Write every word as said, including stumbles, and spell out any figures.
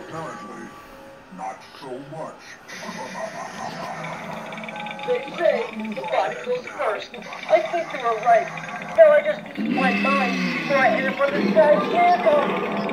Apparently, not so much. They say the body goes first. I think they were right. Now I just eat my mind before I end up on this guy's hands.